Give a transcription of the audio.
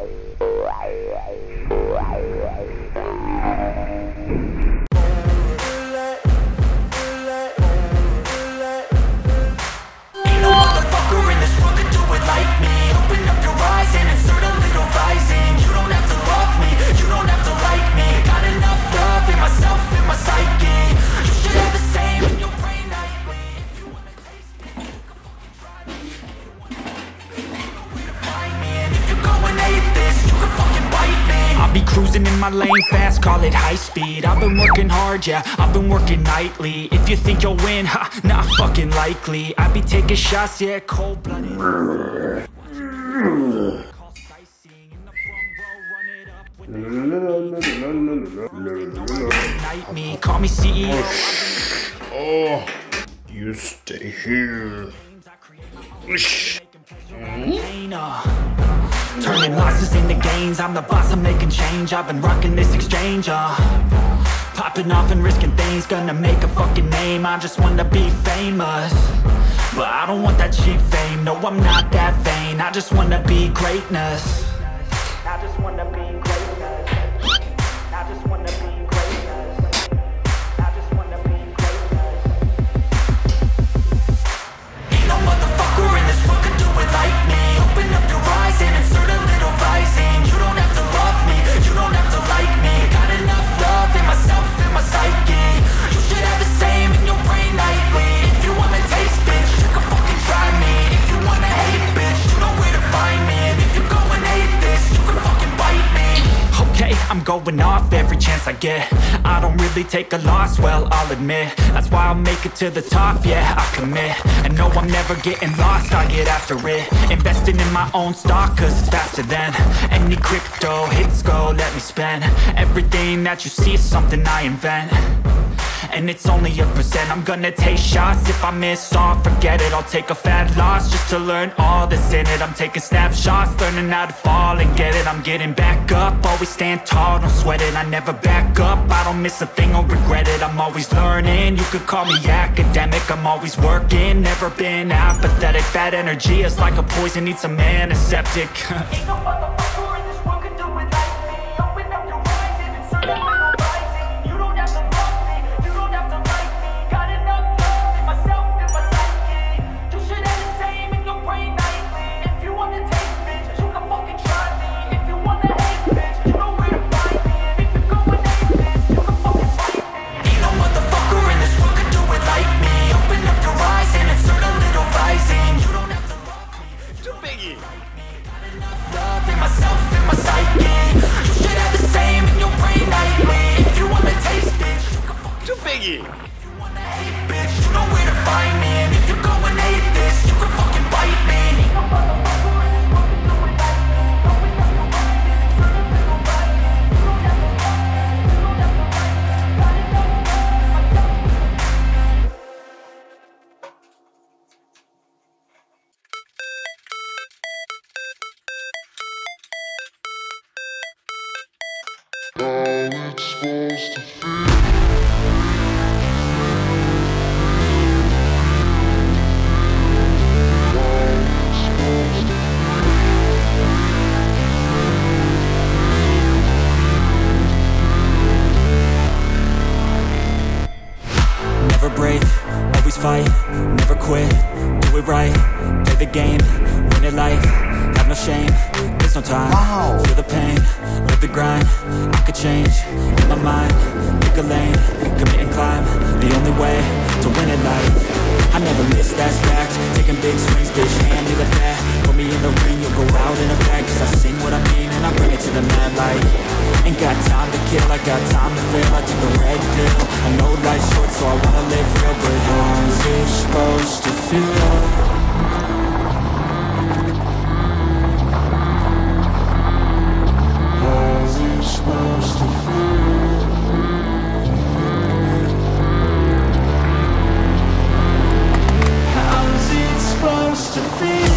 Cruising in my lane fast, call it high speed. I've been working hard, yeah, I've been working nightly. If you think you'll win, ha, not fucking likely. I be taking shots, yeah, cold-blooded. Me, call me CEO. Oh, you stay here. Turning losses into gains, I'm the boss, I'm making change. I've been rocking this exchange, popping off and risking things, gonna make a fucking name. I just wanna be famous, but I don't want that cheap fame. No, I'm not that vain, I just wanna be greatness. I just wanna be greatness. I just wanna be greatness. I just wanna be greatness. Ain't no motherfucker in this world could do it like me. Open up your eyes and insert a little rising. You don't have to love me, you don't have to like me. Got enough love in myself, in my psyche. You should have the same in your brain nightly. If you wanna taste, bitch, you can fucking try me. If you wanna hate, bitch, you know where to find me. And if you go and hate this, you can fucking bite me. Okay, I'm going off every chance I get. I don't really take a loss, well, I'll admit. That's why I'll make it to the top, yeah, I commit. And no, I'm never getting lost, I get after it. Investing in my own stock, cause it's faster than any crypto hits go, let me spend. Everything that you see is something I invent, and it's only a percent. I'm gonna take shots, if I miss all, forget it. I'll take a fat loss just to learn all that's in it. I'm taking snapshots, learning how to fall and get it. I'm getting back up, always stand tall, don't sweat it. I never back up, I don't miss a thing or regret it. I'm always learning, you could call me academic. I'm always working, never been apathetic. Bad energy is like a poison, needs some antiseptic. Ain't no motherfucker in this world can do it like me. Open up your eyes and insert a little rising. You don't have to love me, you don't have to like me. Got enough love in myself, in my psyche. You should have the same in your brain nightly. If you wanna taste, bitch, you can fucking try me. If you wanna hate, bitch, you know where to find me. And if you go and hate this, you can fucking fight me. Ain't no motherfucker in this world can do it like me. Open up your eyes and insert a little rising. You don't have to love me, you Biggie. Got enough love in myself, in my psyche. You should have the same in your brain nightly. If you wanna taste, bitch, you can fucking Biggie. if you wanna hate, bitch, you know where to find me. And if you go and hate this, you can fucking bite me. Ain't no motherfucker in this world can do it like me. Open up your eyes and insert a little rising. You don't have to love me, you don't have to like me. Got enough love in myself. How it's supposed to feel. Never break, always fight, never quit, do it right, play the game, win it life, have no shame, there's no time, feel the pain, live the grind, I could change, in my mind, pick a lane, commit and climb, the only way to win it life. I never miss, that's fact, taking big swings, bitch, hand me the bat, put me in the ring, you'll go out in a bag, cause I sing what I mean and I bring it to the mad light. Ain't got time to kill, I got time to feel, I took the red pill, I know life's short so I wanna live real, but how's it supposed to feel? How's it supposed to feel? How's it supposed to feel?